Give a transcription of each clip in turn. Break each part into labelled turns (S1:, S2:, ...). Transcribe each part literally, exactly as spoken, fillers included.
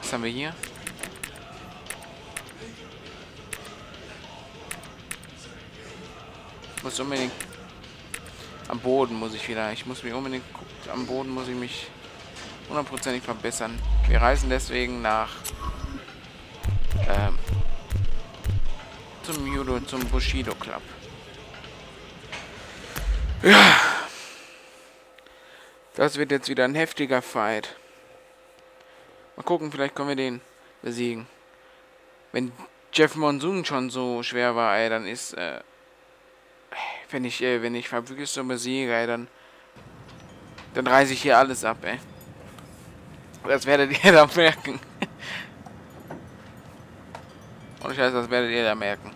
S1: Was haben wir hier? Ich muss unbedingt... Am Boden muss ich wieder... Ich muss mich unbedingt... Am Boden muss ich mich hundertprozentig verbessern. Wir reisen deswegen nach... Ähm, zum Judo, zum Bushido Club. Ja. Das wird jetzt wieder ein heftiger Fight. Mal gucken, vielleicht können wir den besiegen. Wenn Jeff Monsoon schon so schwer war, ey, dann ist, äh, wenn ich, äh, wenn ich Fabrizio besiege, ey, dann, dann reiße ich hier alles ab, ey. Das werdet ihr da merken. Und ich weiß, das werdet ihr da merken.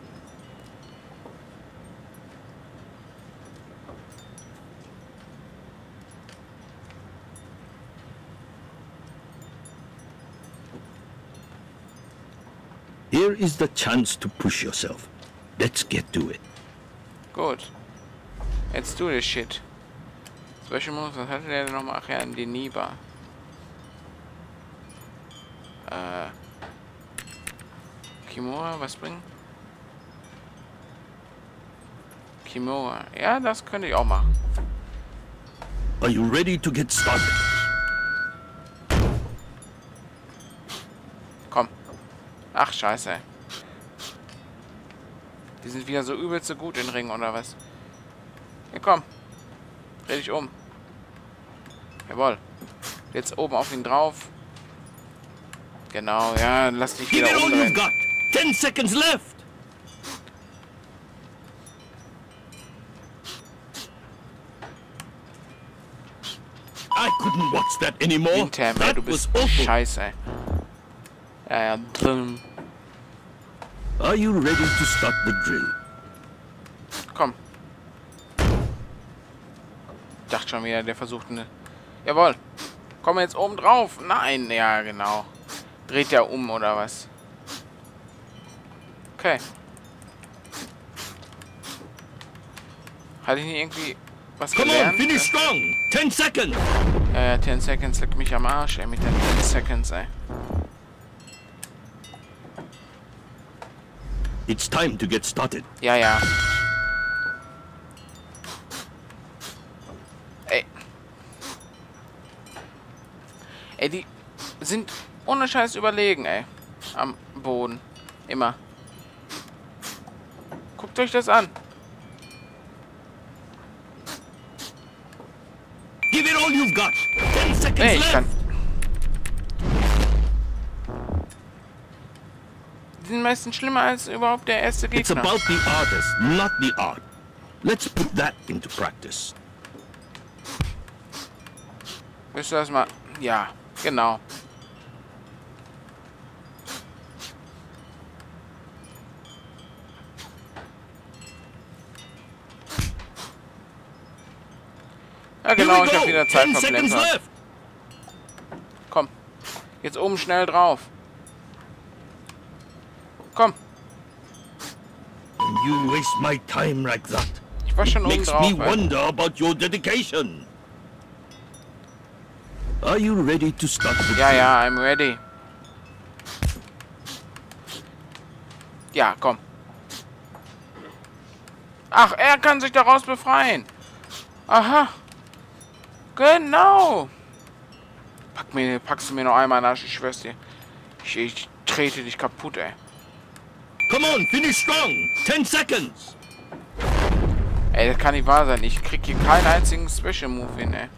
S2: Here is the chance to push yourself. Let's get to it.
S1: Gut. Let's do this shit. Special Moves, was hatte der denn nochmal? Ach ja, in die Niba. Äh. Kimura, was bringen? Kimura. Ja, das könnte ich auch machen.
S2: Are you ready to get started?
S1: Komm. Ach, scheiße. Die sind wieder so übelst so gut in Ringen, oder was? Ja, komm. Dreh dich um. Jawohl. Jetzt oben auf ihn drauf. Genau, ja, lass dich wieder umdrehen.
S2: Ten seconds left. I couldn't watch that anymore.
S1: Windham, ey, du bist scheiße, ey. Ja, ja, drin.
S2: Are you ready to start the drill?
S1: Komm. Ich dachte schon wieder, der versucht eine... Jawohl. Komm jetzt oben drauf. Nein, ja, genau. Dreht ja um, oder was? Okay. Hatte ich nicht irgendwie was
S2: Come
S1: gelernt?
S2: on, finish strong. Ten seconds.
S1: Ja, ja, ten seconds leckt mich am Arsch, ey, mit den ten seconds, ey.
S2: It's time to get started.
S1: Ja, ja. Ey. Ey, die sind ohne Scheiß überlegen, ey. Am Boden. Immer. Guckt euch das an.
S2: Give it all you've got. Ten seconds
S1: Nee, ich
S2: left.
S1: kann... Die sind meistens schlimmer als überhaupt der erste
S2: It's
S1: Gegner.
S2: about the artist, not the art. Let's put that into practice.
S1: Willst du das mal... Ja, genau. Ja, genau, ich habe wieder Zeit verplempert. Komm. Jetzt oben schnell drauf. Komm.
S2: You waste my time like that.
S1: Ich war schon oben
S2: Makes
S1: drauf.
S2: me
S1: ey.
S2: wonder about your dedication. Are you ready to start the
S1: Ja,
S2: drill?
S1: ja, I'm ready. Ja, komm. Ach, er kann sich daraus befreien. Aha. Genau. Pack mir, packst du mir noch einmal nach, ich schwör's dir. Ich, ich trete dich kaputt, ey.
S2: Come on, finish strong. Ten seconds.
S1: Ey, das kann nicht wahr sein. Ich krieg hier keinen einzigen Special Move hin, ey.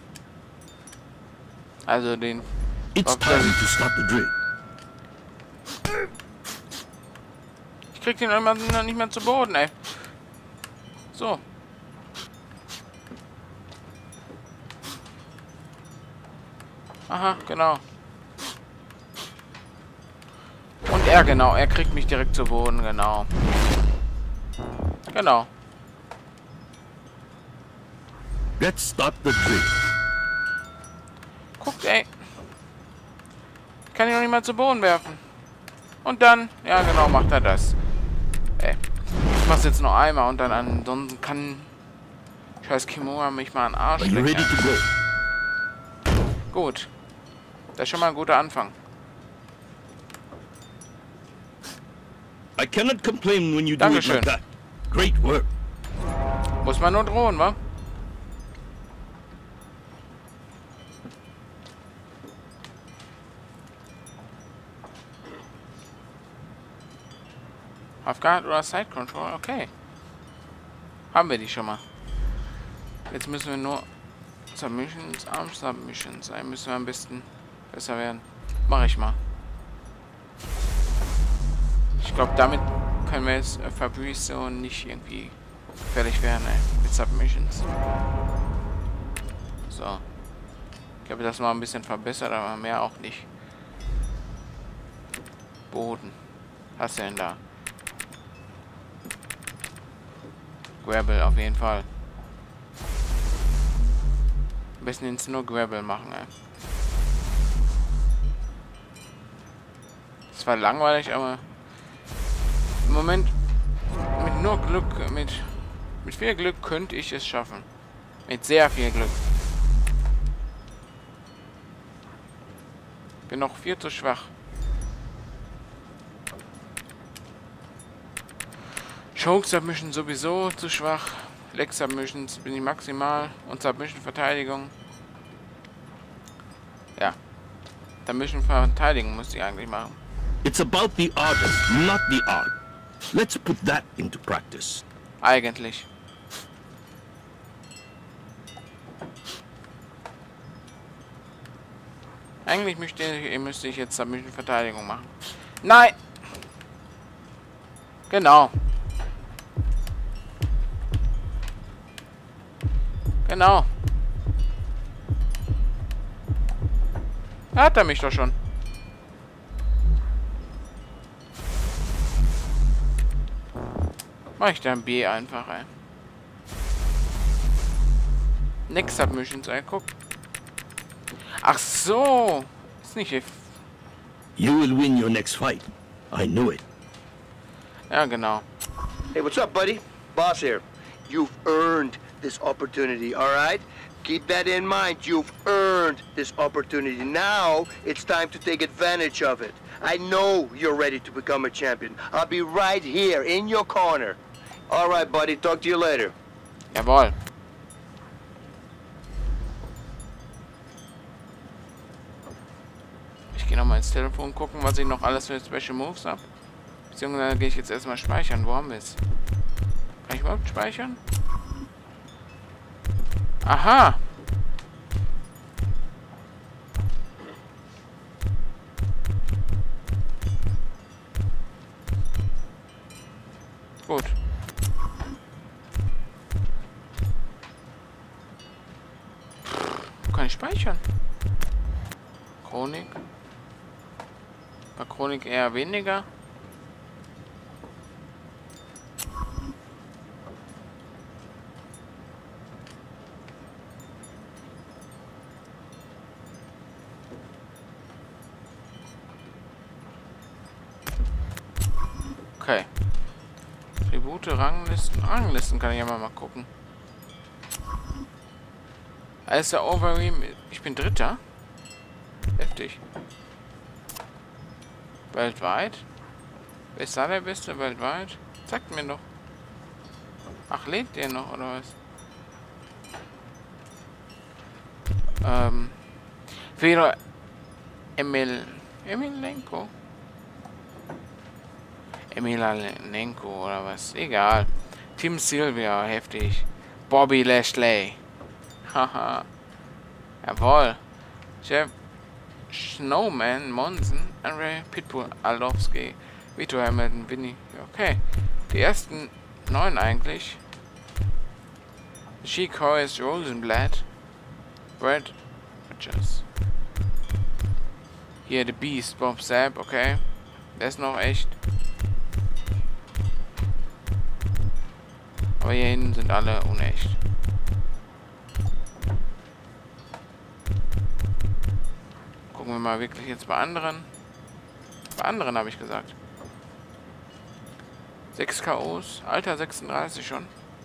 S1: Also den...
S2: It's
S1: Okay.
S2: time to start the drill.
S1: Ich krieg den immer noch nicht mehr zu Boden, ey. So. Aha, genau. Und er, genau. Er kriegt mich direkt zu Boden, genau. Genau.
S2: Let's start the drill.
S1: Guckt, ey. Ich kann ihn noch nicht mal zu Boden werfen. Und dann, ja genau, macht er das. Ey. Ich mach's jetzt noch einmal und dann ansonsten kann scheiß Kimura mich mal an den Arsch
S2: Are you ready
S1: lecken.
S2: to go?
S1: Gut. Das ist schon mal ein guter Anfang.
S2: I cannot complain when you do it
S1: Dankeschön.
S2: like that. Great work.
S1: Muss man nur drohen, wa? Half-Guard oder Side Control? Okay. Haben wir die schon mal. Jetzt müssen wir nur Submissions, Arm Submissions. Dann müssen wir am besten besser werden. Mache ich mal. Ich glaube, damit können wir jetzt äh, Fabrizio nicht irgendwie fertig werden, ey, mit Submissions. So. Ich habe das mal ein bisschen verbessert, aber mehr auch nicht. Boden. Was hast du denn da? Gravel auf jeden Fall. Am besten jetzt nur Gravel machen, ey. Das war langweilig, aber im Moment mit nur Glück, mit mit viel Glück könnte ich es schaffen. Mit sehr viel Glück. Bin noch viel zu schwach. Choke Submission sowieso zu schwach. Leg Submissions bin ich maximal. Und Submission Verteidigung. Ja. Submission Verteidigung muss ich eigentlich machen.
S2: It's about the artist, not the art. Let's put that into practice.
S1: Eigentlich. Eigentlich müsste ich, müsste ich jetzt Submission Verteidigung machen. Nein! Genau. Genau. Da hat er mich doch schon. Mach ich dann B einfach, ey. Next Submissions, ey, guck. Ach so. Ist nicht...
S2: You will win your next fight. I knew it.
S1: Ja, genau.
S3: Hey, what's up, buddy? Boss here. You've earned this opportunity, all right? Keep that in mind. You've earned this opportunity. Now, it's time to take advantage of it. I know you're ready to become a champion. I'll be right here in your corner. All right, buddy. Talk to you later.
S1: Jawohl. Ich gehe nochmal ins Telefon gucken, was ich noch alles für Special Moves habe. Beziehungsweise gehe ich jetzt erstmal speichern. Wo haben wir es? Kann ich überhaupt speichern? Aha! Gut. Wo kann ich speichern? Chronik. Bei Chronik eher weniger. Okay. Tribute, Ranglisten. Ranglisten kann ich ja mal, mal gucken. Also Overeem. Ich bin Dritter. Heftig. Weltweit? Wer ist da der Beste weltweit? Sagt mir doch. Ach, lebt ihr noch, oder was? Ähm. Fedor Emil. Emilenko? Emilenko oder was? Egal. Team Sylvia, heftig. Bobby Lashley. Haha. Jawohl. Chef Snowman, Monsen, Andre Pitbull, Alowski, Vito Hamilton, Winnie. Okay. Die ersten neun eigentlich. Sheik Horace Rosenblatt. Brad Rogers. Hier The Beast, Bob Sapp, okay. Der ist noch echt. Aber hier hinten sind alle unecht. Gucken wir mal wirklich jetzt bei anderen. Bei anderen habe ich gesagt. sechs K Os. Alter, sechsunddreißig schon.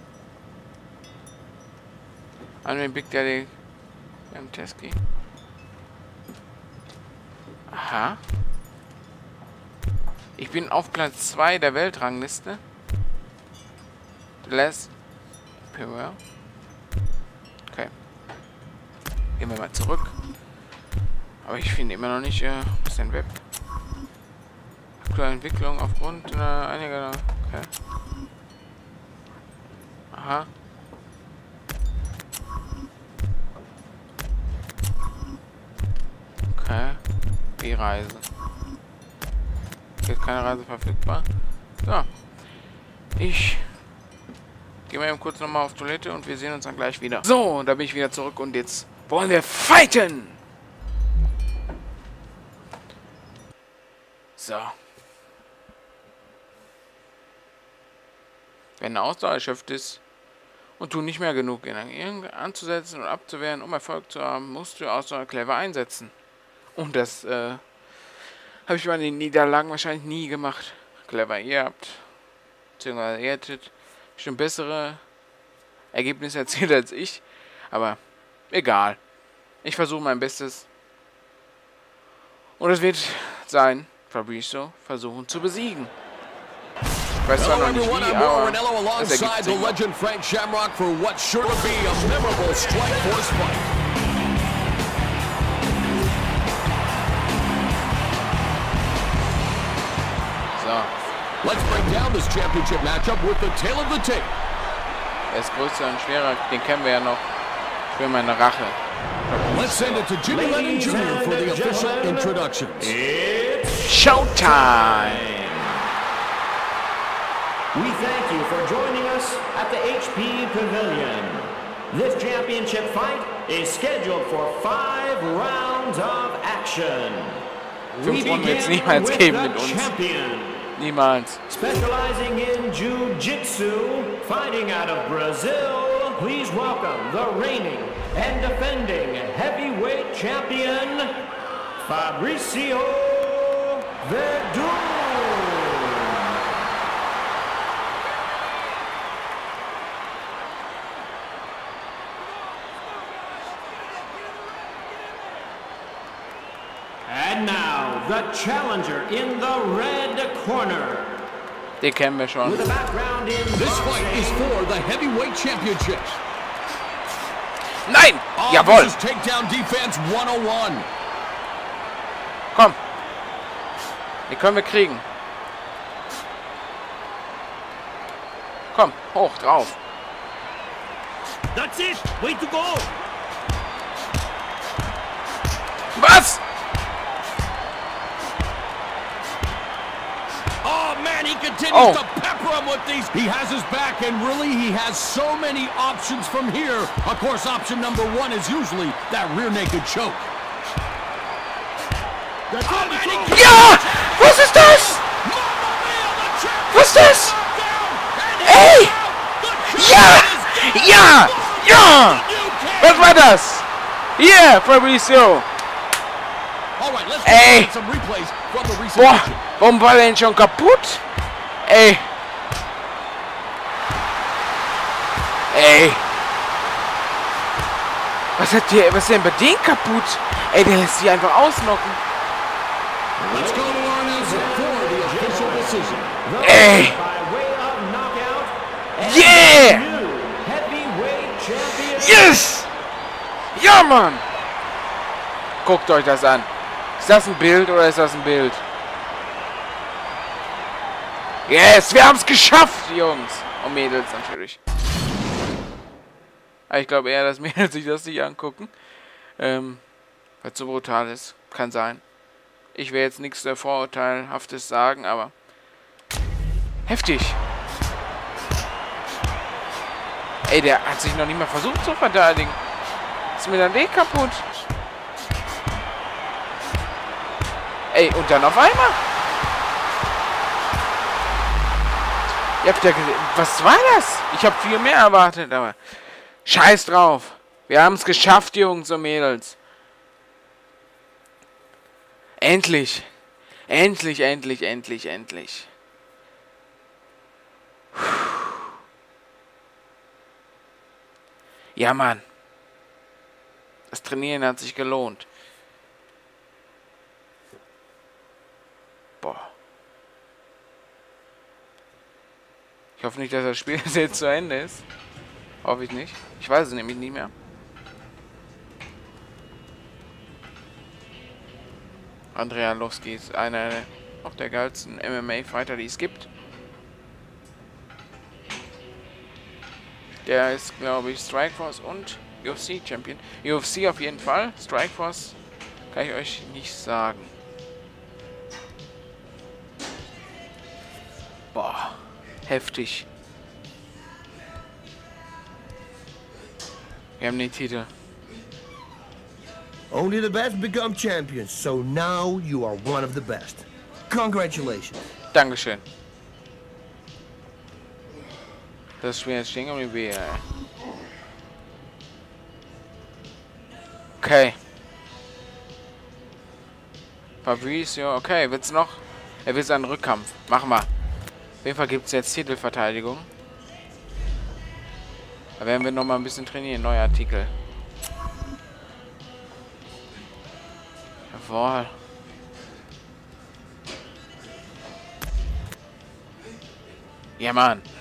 S1: An den Big Daddy. M. Teski. Aha. Ich bin auf Platz zwei der Weltrangliste. The last Power. Okay. Gehen wir mal zurück. Aber ich finde immer noch nicht, äh, was ist denn Web? Aktuelle Entwicklung aufgrund äh, einiger... Okay. Aha. Okay. Die Reise. Ist keine Reise verfügbar. So. Ich gehe mal eben kurz nochmal auf Toilette und wir sehen uns dann gleich wieder. So, da bin ich wieder zurück und jetzt wollen wir fighten! So. Wenn eine Ausdauer erschöpft ist und du nicht mehr genug Energie anzusetzen und abzuwehren, um Erfolg zu haben, musst du Ausdauer clever einsetzen. Und das äh, habe ich bei den Niederlagen wahrscheinlich nie gemacht. Clever, ihr habt, beziehungsweise ihr hättet bestimmt bessere Ergebnisse erzielt als ich. Aber egal. Ich versuche mein Bestes. Und es wird sein, Fabrizio versuchen zu besiegen. Ich weiß zwar noch nicht wie, aber es ergibt sich.
S4: Legend Frank Shamrock for what's sure to be a memorable Strikeforce fight.
S1: So.
S4: Let's break down this championship matchup with the tale of the tape.
S1: Er ist größer und schwerer, den kennen wir ja noch. Ich will meine Rache.
S4: Let's send it to Jimmy Lennon Junior for the official introductions.
S5: It's
S1: Showtime!
S5: We thank you for joining us at the H P Pavilion. This championship fight is scheduled for five rounds of action.
S1: Fünf Runden wird es niemals geben mit uns.
S5: Champion,
S1: Niemals.
S5: specializing in Jiu-Jitsu, fighting out of Brazil, please welcome the reigning and defending heavyweight champion, Fabrizio Verdun. And now, the challenger in the red corner.
S1: Den kennen wir schon.
S5: With a background in
S4: This fight is for the heavyweight championship.
S1: Nein!
S4: Oh,
S1: Jawohl!
S4: This is takedown defense one oh one.
S1: Komm! Den können wir kriegen. Komm, hoch, drauf.
S5: That's it. Way to go.
S1: Was?
S4: Oh man, he continues
S1: Oh.
S4: to pepper him with these. He has his back, and really, he has so many options from here. Of course, option number one is usually that rear naked choke. Oh, man, he can't-
S1: Ja! Was ist das?
S4: Mamma mia, the champion
S1: Was ist das?
S4: is down, and
S1: Ey!
S4: he's out. The
S1: Ja!
S4: champion is
S1: Ja! Ja!
S4: You can't-
S1: Was war das? Hier, Fabrizio.
S4: All right, let's
S1: Ey!
S4: get some replays from the recent
S1: Boah,
S4: action.
S1: warum war der denn schon kaputt? Ey. Ey. Was hat der, was ist denn bei denen kaputt? Ey, der lässt sich einfach ausnocken.
S4: Let's go to our announcer for the official decision.
S1: Ey.
S5: By way of knockout. and
S1: Yeah!
S5: New heavyweight champion.
S1: Yes! Ja, Mann! Guckt euch das an. Ist das ein Bild oder ist das ein Bild? Yes, wir haben es geschafft, Jungs. Und Mädels natürlich. Aber ich glaube eher, dass Mädels sich das nicht angucken. Ähm, weil es so brutal ist. Kann sein. Ich will jetzt nichts äh, Vorurteilhaftes sagen, aber heftig. Ey, der hat sich noch nicht mal versucht zu verteidigen. Ist mir dann eh kaputt. Ey, und dann auf einmal. Ihr habt ja gesehen. Was war das? Ich habe viel mehr erwartet, aber scheiß drauf. Wir haben es geschafft, Jungs und Mädels. Endlich. Endlich, endlich, endlich, endlich. Ja, Mann. Das Trainieren hat sich gelohnt. Boah. Ich hoffe nicht, dass das Spiel jetzt zu Ende ist. Hoffe ich nicht. Ich weiß es nämlich nicht mehr. Andrei Arlovski ist einer auch der geilsten M M A-Fighter, die es gibt. Der ist, glaube ich, Strikeforce und U F C-Champion. U F C auf jeden Fall. Strikeforce kann ich euch nicht sagen. Boah, heftig. Wir haben den Titel.
S3: Only the best become champions, so now you are one of the best. Congratulations.
S1: Dankeschön. Das Spiel jetzt stehen geblieben wäre. Okay. Fabricio, okay, wird's noch? Er will seinen Rückkampf. Machen wir. Auf jeden Fall gibt es jetzt Titelverteidigung. Da werden wir noch mal ein bisschen trainieren. Neuer Artikel. Jawohl. Ja, Mann.